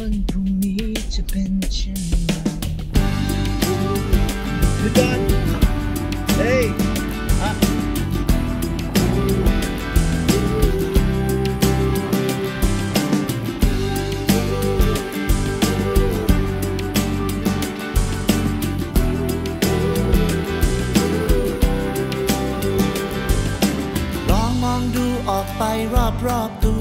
วันพรุ่งนี้จะเป็นเช่นไรคือการเฮ้ยออกไปรอบตัว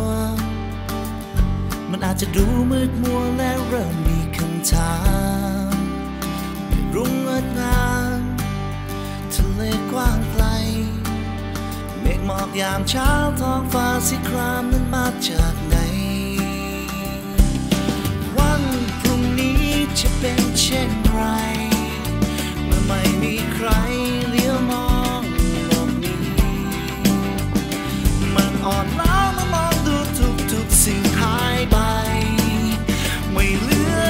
มันอาจจะดูมืดมัวและเริ่มมีคำถามรุ่งงดงามทะเลกว้างไกลเมฆหมอกยามเช้าท้องฟ้าสีครามนั้นมาจากไหนวันพรุ่งนี้จะเป็นเช่นไรเมื่อไม่มีใครเลี้ยวมองอ่อนล้ามองดูทุกสิ่งหายไปไม่เหลือ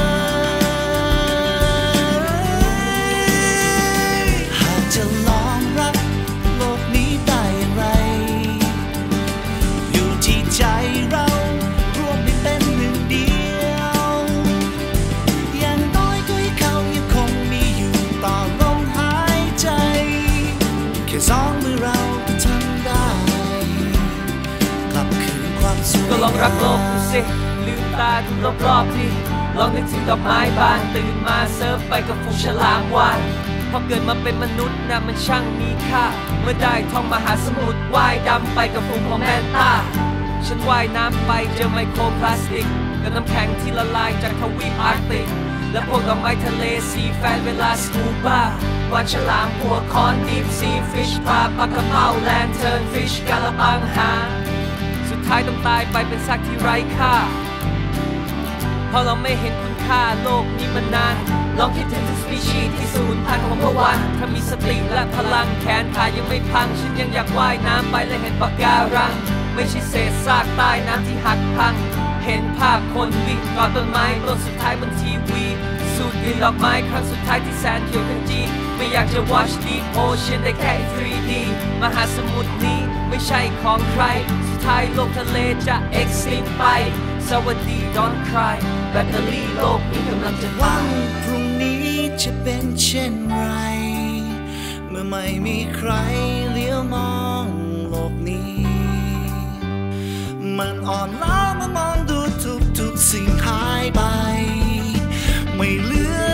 เลยหากจะลองรักโลกนี้ได้อย่างไรอยู่ที่ใจเราร่วมเป็นหนึ่งเดียวอย่างน้อยก็ให้เขายังคงมีอยู่ต่อลมหายใจแค่สองมือเราก็ทำได้ก็ลองรักโลกดูสิลืมตาดูรอบๆดิลองนึกถึงดอกไม้บานตื่นมาเซิร์ฟไปกับฝูงฉลามวาฬพอเกิดมาเป็นมนุษย์นะมันช่างมีค่าเมื่อได้ท่องมหาสมุทรว่ายดำไปกับฝูงของแมนต้าฉันว่ายน้ำไปเจอไมโครพลาสติกกับน้ำแข็งที่ละลายจากทวีปอาร์กติกและพวกดอกไม้ทะเลซีแฟนเวลาสกูบ้าวานฉลามหัวคอนดีฟซีฟิชพาปลากระเป๋าแลนเทิร์นฟิชกาละปังหาสุดท้ายต้องตายไปเป็นซากที่ไร้ค่าเพราะเราไม่เห็นคุณค่าโลกนี้มานานลองคิดถึงสปีชีส์ที่สูญพันธุ์ของเมื่อวานถ้ามีสติและพลังแขนขายังไม่พังฉันยังอยากว่ายน้ำไปและเห็นปะการังไม่ใช่เศษซากใต้น้ำที่หักพังเห็นภาพคนวิ่งกอดต้นไม้ต้นสุดท้ายบนทีวีสูดกลิ่นดอกไม้ครั้งสุดท้ายที่แสนเขียวขจีไม่อยากจะ watch deep ocean ได้แค่ 3D มหาสมุทรนี้ไม่ใช่ของใครสุดท้ายโลกทะเลจะ extinct ไปสวัสดี don't cry แบตเตอรี่โลกนี้กำลังจะตายวันพรุ่งนี้จะเป็นเช่นไรเมื่อไม่มีใครเลี้ยวมองโลกนี้มันอ่อนล้ามองดูทุกสิ่งหายไปไม่เหลือ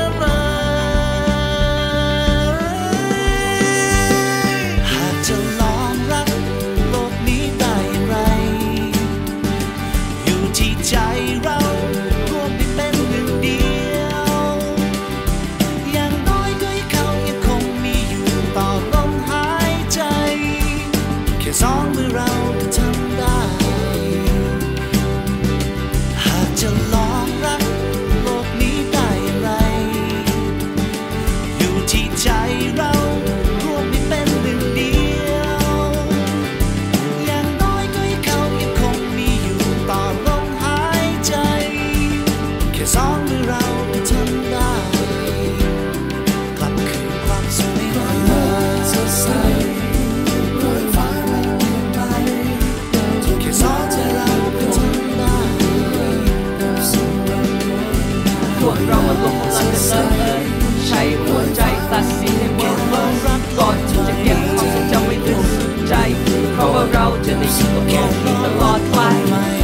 เลยหากจะลองรักโลกนี้ได้อย่างไรอยู่ที่ใจเราร่วมเป็นหนึ่งเดียวอย่างน้อยก็ให้เขายังคงมีอยู่ต่อลมหายใจแค่สองมือเราก็ทำได้หากจะลองรักโลกนี้ได้อย่างไรอยู่ที่ใจเราร่วมเป็นหนึ่งเดียวอย่างน้อยก็ให้เขายังคงมีอยู่ต่อลมหายใจแค่สองมือเราก็ทำได้กลับคืนความสุขในวันสดใสโดยฟ้าไม่เปลี่ยนไปแค่สองใจเราก็ทำได้พวกเรามาลงพลังกันเลยใช้หัวใจตัดสินให้หมดเลยก่อนที่จะเก็บความทรงจำไว้ลึกสุดใจเพราะว่าเราจะได้อยู่กับโลกนี้ตลอดไป